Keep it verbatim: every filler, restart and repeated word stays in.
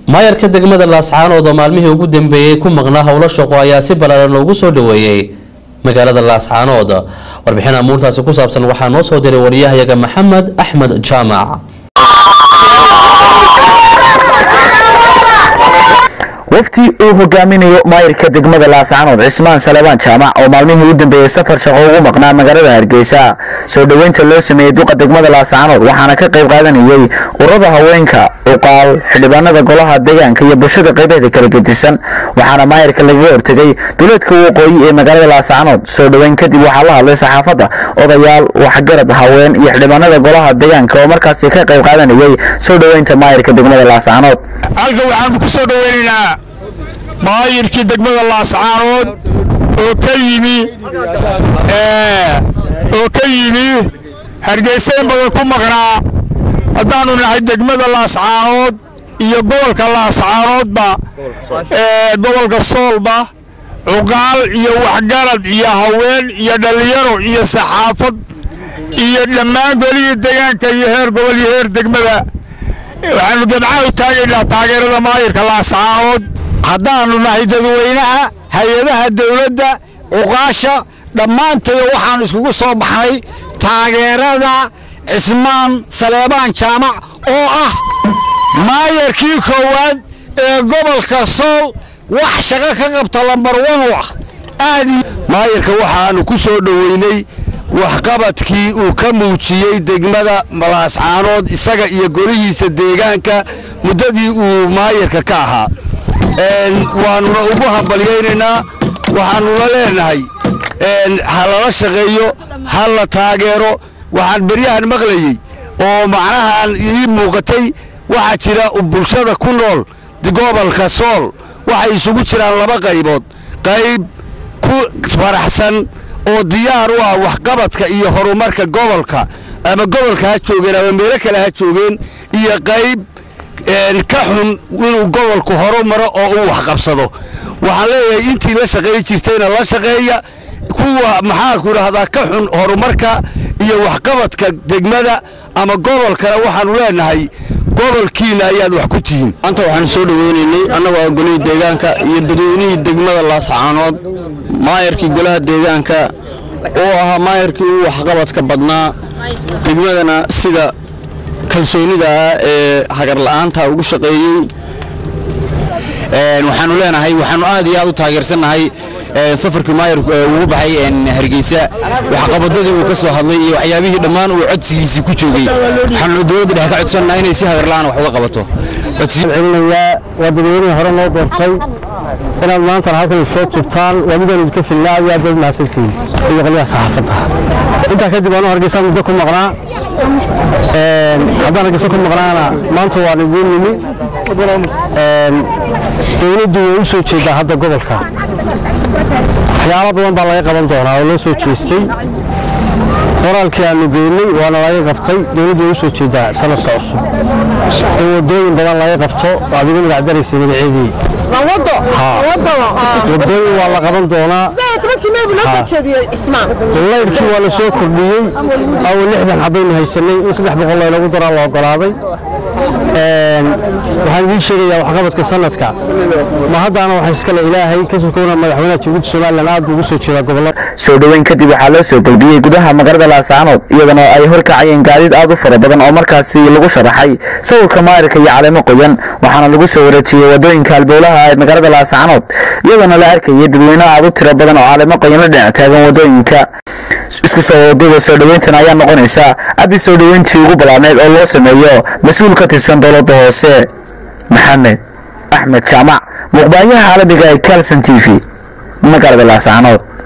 maayarka degmada Laascaanood oo maalmihii ugu dambeeyay ku maqnaa howlo shaqo ayaa si balaaran loogu soo dhaweeyay magaalada Laascaanood. warbixin amuurtaasi ku saabsan waxaa noo soo diray wariyahayaga Maxamed Axmed Jaamac. wafti uu hogaaminayo maayarka degmada Laascaanood Cismaan Salebaan Jaamac oo maalmihii u dambeeyay safar shaqo ugu maqnaa magaalada Hargeysa soo dhaweynta loo sameeyay duqa degmada Laascaanood waxaana ka qayb qaadanayay ururada haweenka uqaal xildhibaanada golaha deegaanka iyo bulshada qaybaha kala gedisan waxaana maayarka laga hortagay duleedka waqooyi ee magaalada Laascaanood. soo dhaweyn kadib waxaa la hadlay saxaafadda odayaal waxgarad haween iyo xildhibaanada golaha deegaanka oo markaas ka qayb qaadanayay soo dhaweynta maayarka degmada Laascaanood. halka waxaan ku soo dhaweynaynaa maayirkii degmada Laascaanood oo ka yimi ee oo ka yimi Hargeysa badan ku maqnaa haddaanu nahay degmada Laascaanood iyo gobolka Laascaanoodba ee gobolka Soolba uqaal iyo waxgarad iyo haween iyo dhalinyaro iyo saxaafad iyo dhammaan goliga deegaanka iyo heer gobol iyo heer degmada waxaanu gabdhaha u taageernaa taageerada maayirka Laascaanood. haddaanu nahay dadweynaha hay'adaha dawladda uqaasha dhammaantood waxaan iskugu soo baxnay taageerada Cismaan Salebaan Jaamac oo ah maayarkii koowaad ee gobolka Sool wax shaqo ka qabta lambar one ah. aad maayarka waxaanu ku soo dhaweynay waxqabadkii uu ka muujiyay degmada Laascaanood isaga iyo golihiisa deegaanka muddadii uu maayarka ka ahaa. waanu ugu hambalyeynaa waxaanu la leenahay halala shaqeeyo hal la taageero. waxaan bariyahan maqlayay oo macnahan ii muuqatay waxa jira bulshada ku nool gobolka Sool waxay isugu jiraan laba qaybood qayb ku faraxsan oo diyaar u ah waxqabadka iyo horumarka gobolka ama gobolka ha joogeen ama meel kale ha joogeen iyo qayb ka xun inuu gobolku horumaro oo uu wax qabsado. waxaan leeyahay intii la shaqeey jirtayna la shaqeeya kuwa maxaa ku raahdaa ka xun horumarka iyo waxqabadka degmada ama gobolka waxaanu leenahay gobolkiina ayaad wax ku tihiin. anta waxaan soo dhaweynaynay annagoo golaha deegaanka iyo dadweynaha degmada Laascaanood maayarkii golaha deegaanka oo ahaa maayarkii waxqabadka badnaa degmadana sida kalsoonida ee hagar la'aanta ugu shaqeeyay. een waxaanu leenahay waxaanu aad iyo aad u taageersanahay safarkii maayarku ugu baxay in Hargeysa waxqabadadii uu ka soo hadlay iyo waxyaabihii dhammaan uu codsigiisa ku joogay. waxaanu dawladda dhexe ka codsanaynaa inay si hagar la'aan wax uga qabato. codsiga wadadweynaha hore loo doortay inaad maanta halkan soo tubtaan wadadana ka filnaa iyo dad maasantiin iyo qoliyaha saxaafadda. inta kadib aan Hargeysa muddo ku maqnaa een haddana Hargeysa ku maqnaana maanta waan idin nimi een dawladdu way u soo jeedaa hadda gobolka waxyaalo badan baa laga qaban doonaa oo loo soo jeestay qoraalkii aanu geynay waana laga qabtay dawladdu way u soo jeedaa sanadka cusub oo wadooyin badan laga qabto adiga magac daraysiin magaceedii ismaan wado wado wadooyin waa la qaban doonaa layrkii waa la soo kordhiyey aw lixdan xabaynu haysanay in saddex boqol lagu daraa la ogolaaday. waxaan idin sheegayaa waxqabadka sanadka ma haddana waxa iskale ilaahay ka soo madaxweynaha Jamhuuriyadda Soomaaliland aad ugu soo jeeda gobolada. soo dhaweyn kadib waxaa loo soo galbiyay gudaha magaalada Laascaanood iyadana ay horkacayeen gaadiid aad u fara badan oo markaasi lagu sharaxay sawirka maayarka iyo caleemo qoyan waxaana lagu soo wareejiyay wadooyinka halbowlaha ee magaalada Laascaanood iyadana la arkayay dadweynaha aad u tiro badan oo caleemo qoyan la dhinac taagan wadooyinka. isku soo wadada soo dhaweyntan ayaa noqonaysa abi soo dhaweyntii ugu balaaneed oo loo sameeyo mas'uul ka tirsan dowladda hoose. Maxamed Axmed Jaamac muqbayaha caalamiga ee Kalsan T V magaalada Laascaanood.